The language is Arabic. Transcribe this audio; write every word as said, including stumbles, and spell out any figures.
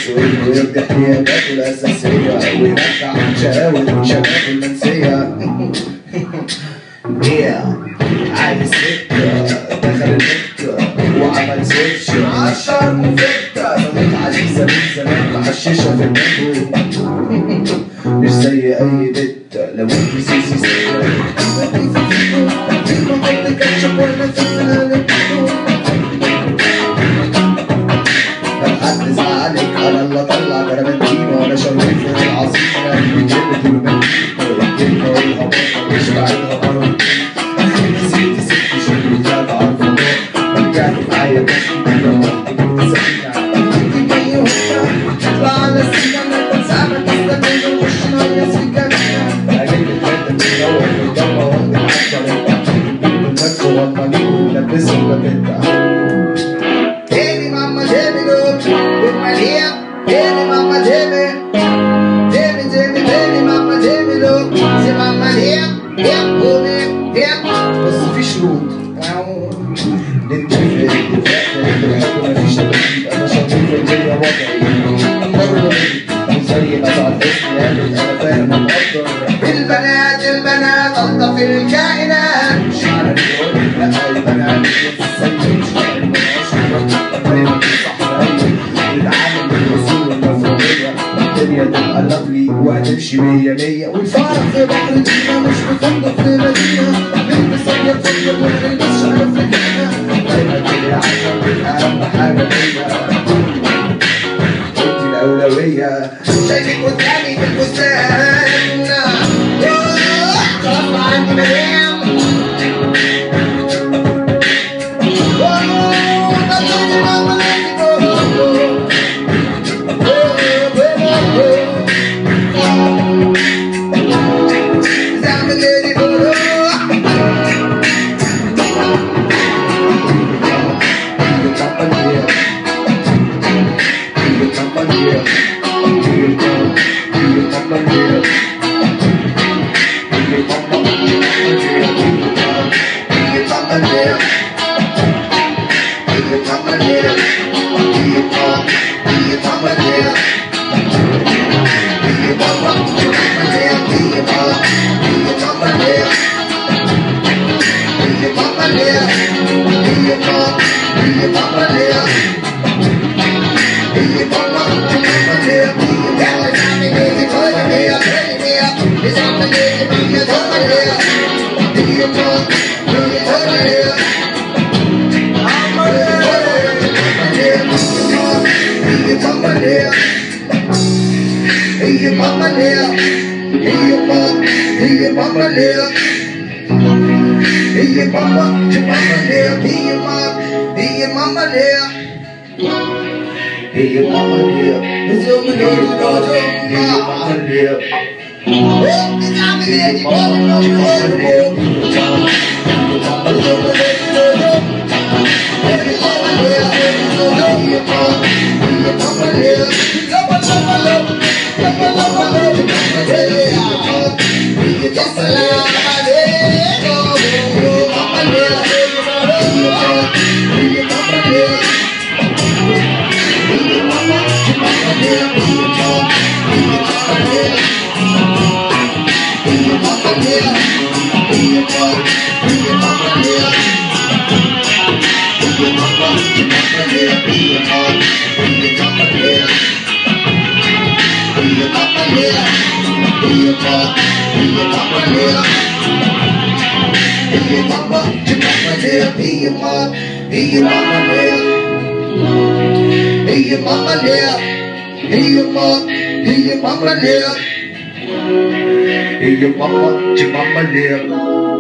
نفسه انه يرضي احتياجاته الاساسيه ويرجع شقاوة شبابه المنسيه. عايز سكه دخل النت وعمل سويتش على شارموفت، زودت عزيزه من زمان محششه في النت مش زي اي بت لو انت سيسي سكه بحط كاتشب وانا سنه حد زعلك انا اللي اطلع جرامنتينو وانا شرموفر العظيم انا اللي جبت الرومانتيكو الكلمه والهباطه مش بعيدها بره. نسيت ست شهور طلعت على الفضاء ورجعت معايا بس جبت سفينه اطلع على السينما انت ساعه تستنى وش ناقص في كاميرا اجيب الفاتة بتدور في الجبهه واخد العشره بالمكس وغطانين ولبسهم بابيتا. Baby mama Jimmy, Jimmy Jimmy baby mama Jimmy look, say mama here, here baby, here. بس في شروط نتفق نتفق نتفق مفيش تبديل انا شرموفر الدنيا وضعي مقرر وزي ما بعد اسمي قالت انا فاهم ومقدر البنات البنات الطف الكائنات مش على الجوال لا البنات مش السيد مش على المناقشه دايما في صحراء العالم بالوصول والمفروضية الدنيا تبقى لافلي وهتمشي مية مية والفرح في بحر الدنيا مش في فندق في مدينة بنت صغير فندق والعلبس شعر في جنة دايما كده عشان أهم حاجة فيا انتي الأولوية شايفك قدامي في البستان خلاص عندي مدام Hey mama, your mama there. Hey your mom, hey your mama there. Hey your mama there. It's your little daughter. Hey your mama there. Oh, it's your mama there. Your mama there. Your mama there. Hey, your mama, your mama there.